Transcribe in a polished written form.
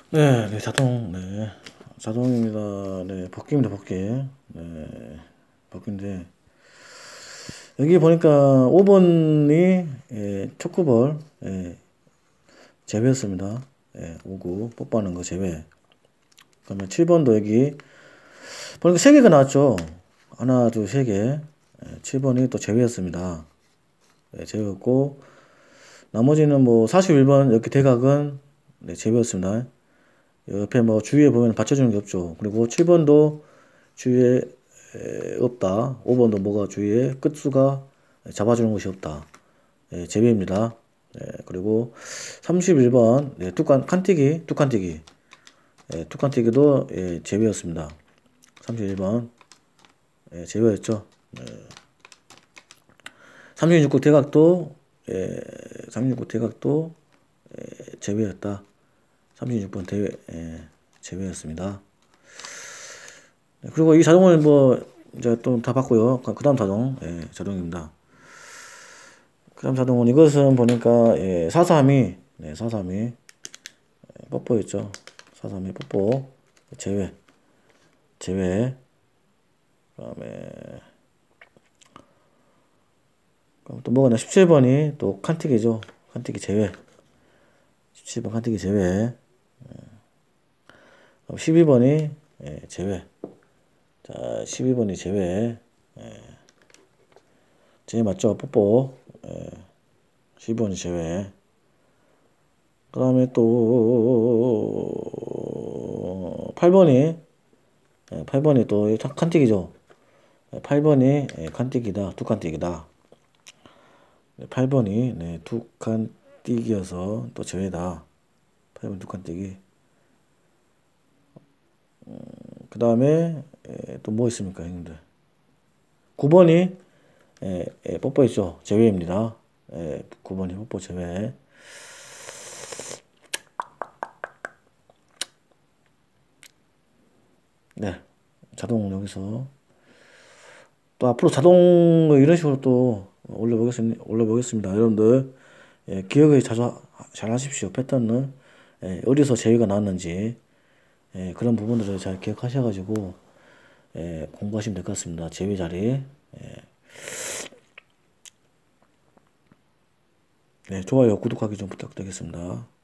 네, 네, 자동입니다. 네, 복귀입니다, 복귀. 네, 복귀인데, 여기 보니까 5번이, 초크볼, 제외였습니다. 5구, 뽀뽀하는 거 제외. 그러면 7번도 여기, 보니까 3개가 나왔죠. 하나, 둘, 3개. 7번이 또 제외였습니다. 제외였고, 나머지는 뭐, 41번, 이렇게 대각은, 제외였습니다. 옆에 뭐 주위에 보면 받쳐주는 게 없죠. 그리고 7번도 주위에 없다. 5번도 뭐가 주위에 끝수가 잡아주는 것이 없다. 제외입니다. 그리고 31번 칸뛰기 두 칸뛰기도 제외였습니다. 31번 제외였죠. 36구 대각도 36구 대각도 제외였다. 36번 제외였습니다. 그리고 이 자동을 뭐 이제 또 다 봤고요. 그 다음 자동 자동입니다. 그 다음 자동은 이것은 보니까 432 432 뽀뽀였죠. 432 뽀뽀 제외 그 다음에 또 뭐가 나 17번이 또 칸튀기죠. 칸튀기 제외 17번 칸튀기 제외 12번이 제외. 자, 12번이 제외. 제외 맞죠? 뽀뽀. 12번이 제외. 그 다음에 또 8번이 또 칸뛰기죠. 8번이 칸뛰기다. 두 칸뛰기다. 8번이 두 칸뛰기여서 또 제외다. 8번 두 칸뛰기. 그 다음에 또 뭐 있습니까, 형님들? 9번이 뽀뽀 있죠. 제외입니다. 9번이 뽀뽀 제외. 네, 자동 여기서 또 앞으로 자동 이런 식으로 또 올려보겠습니다. 여러분들 기억을 자주 잘 하십시오. 패턴을 어디서 제외가 나왔는지 그런 부분들을 잘 기억하셔가지고 공부하시면 될 것 같습니다. 제외 자리. 네, 좋아요, 구독하기 좀 부탁드리겠습니다.